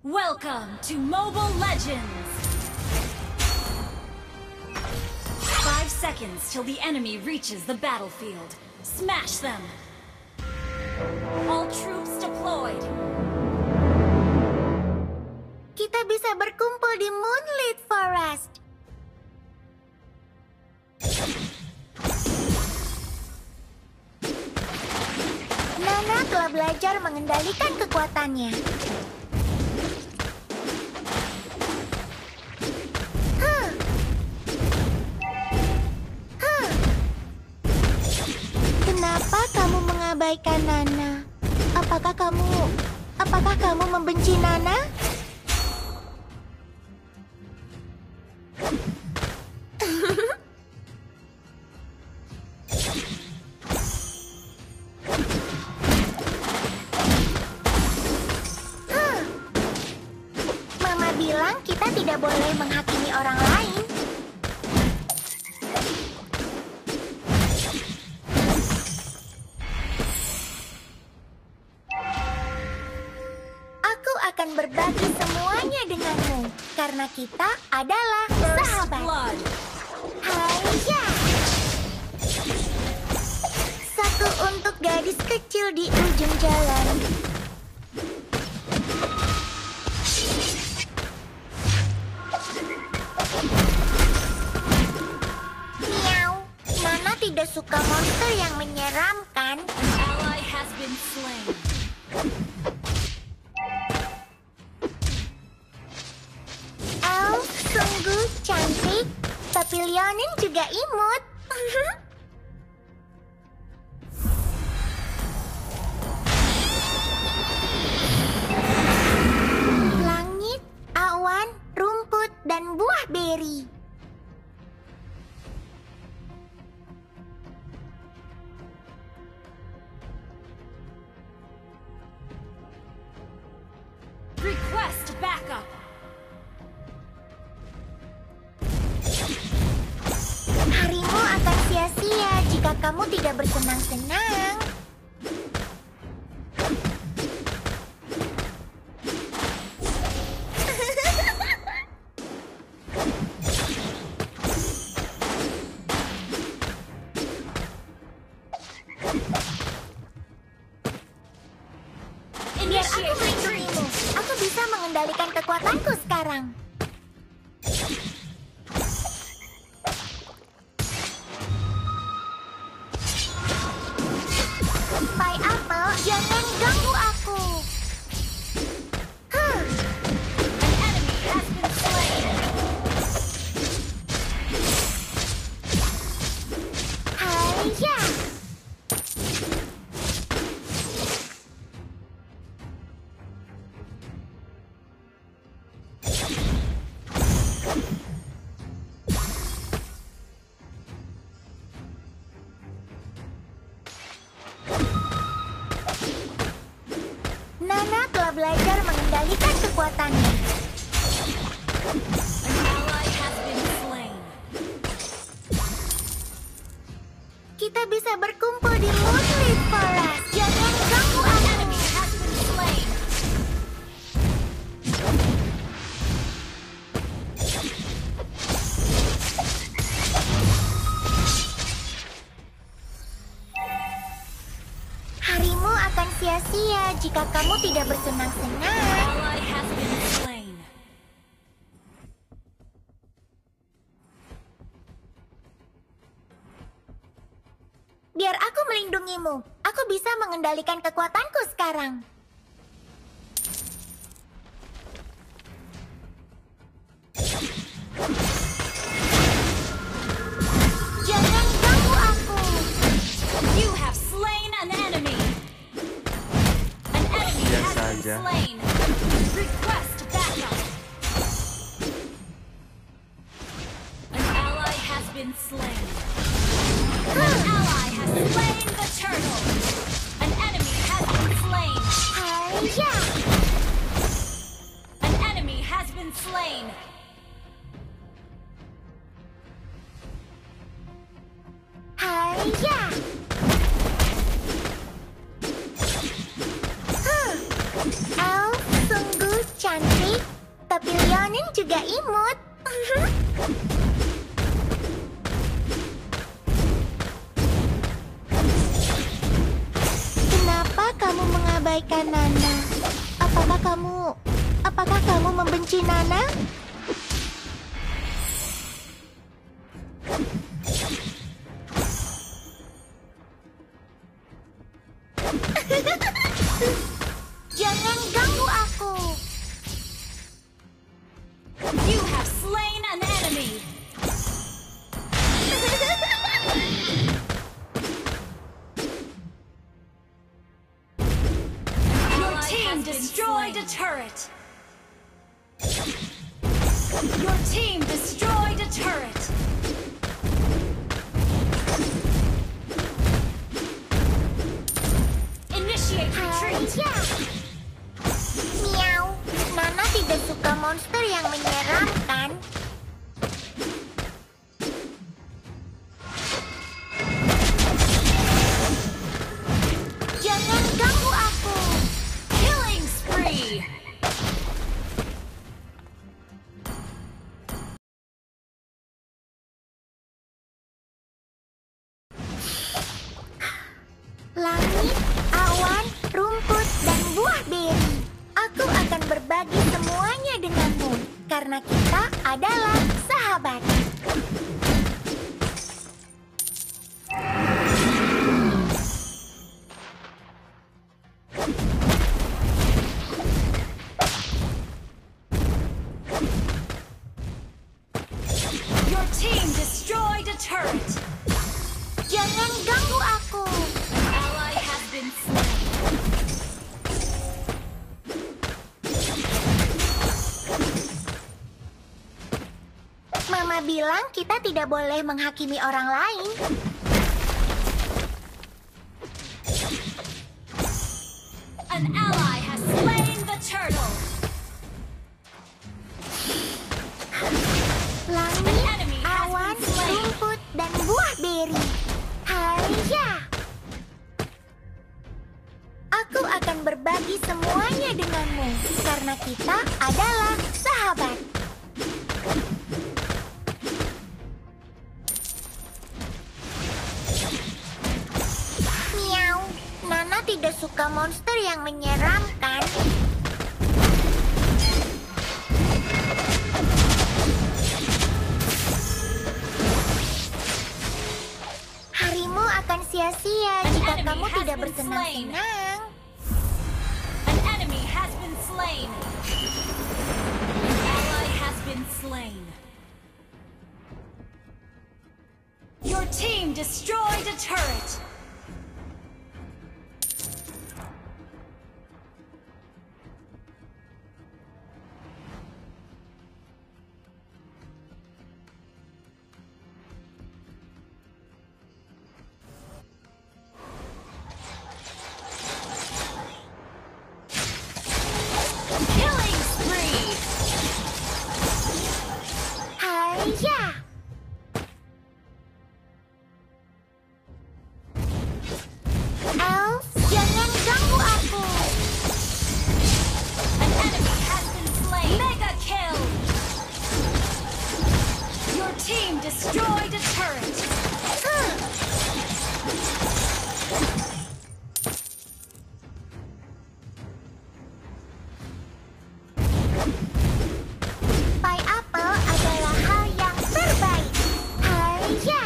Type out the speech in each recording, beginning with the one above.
Welcome to Mobile Legends! 5 seconds till the enemy reaches the battlefield. Smash them! All troops deployed! Kita bisa berkumpul di Moonlit Forest. Nana telah belajar mengendalikan kekuatannya. Kenapa kamu mengabaikan Nana? Apakah kamu membenci Nana? Mama bilang kita tidak boleh menghakimi orang lain. Aku akan berbagi semuanya denganmu, karena kita adalah sahabat. Haiya! Satu untuk gadis kecil di ujung jalan. Miau, Nana tidak suka monster yang menyeramkan. An ally has been slain. Oh, sungguh cantik. Tapi Leonin juga imut. Langit, awan, rumput, dan buah beri. Request backup! Harimu akan sia-sia jika kamu tidak bersenang-senang. Biar aku melindungimu. Aku bisa mengendalikan kekuatanku sekarang. Pai Apple, jangan ganggu aku. An enemy has been slain. Haiya! Nana telah belajar mengendalikan kekuatannya. An ally has been slain. Kita bisa berkumpul di Moonlit Forest. Jangan ganggu An aku. enemy has been slain. Harimu akan sia-sia jika kamu tidak bersenang-senang. Ally has been slain. Biar aku melindungimu. Aku bisa mengendalikan kekuatanku sekarang. Jangan ganggu aku. You have slain an enemy. An enemy has Biasa been aja. slain. Request backup. An ally has been slain. An ally has slain the turtle. An enemy has been slain. Haiya! An enemy has been slain. Haiya! Oh, sungguh cantik. juga imut. Kenapa kamu mengabaikan Nana? Apakah kamu membenci Nana? Jangan ganggu aku. You have slain an enemy. Your team destroyed a turret. Your team destroyed a turret. Initiate retreat. Ya. Miau. Nana tidak suka monster yang menyeramkan. Jangan ganggu aku. Killing spree. Langit, awan, rumput, dan buah beri. Aku akan berbagi semuanya denganmu, karena kita adalah sahabat. Your team destroyed a turret. Jangan ganggu aku. An ally has been slain. Mama bilang kita tidak boleh menghakimi orang lain. An ally has slain the turtle. Langit, enemy has awan, been slain. rumput, dan buah beri. Haiya! Aku akan berbagi semuanya denganmu, karena kita adalah sahabat. Miau, Nana tidak suka monster yang menyeramkan. Harimu akan sia-sia jika enemy kamu has tidak been bersenang-senang. An enemy has been slain. An ally has been slain. Your team destroyed a turret. Killing spree. Haiya! Elf, jangan ganggu aku. An enemy has been slain. Mega kill. Your team destroyed a turret. Pai apel adalah hal yang terbaik. Haiya!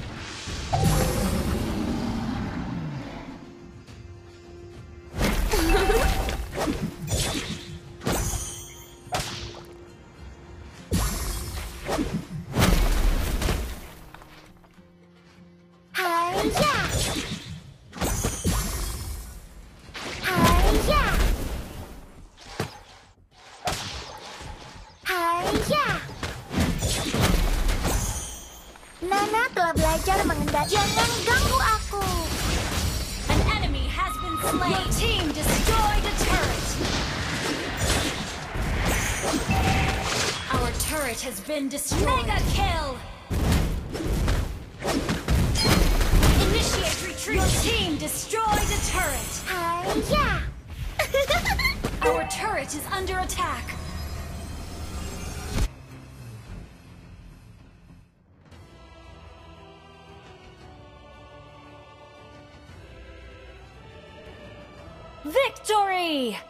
Haiya! Haiya! Haiya! Nana telah belajar mengendalikan. Jangan ganggu aku. An enemy has been slain. Your team destroyed a turret. Our turret has been destroyed. Mega kill. Initiate retreat. Your team destroyed a turret. Haiya! Our turret is under attack. Victory!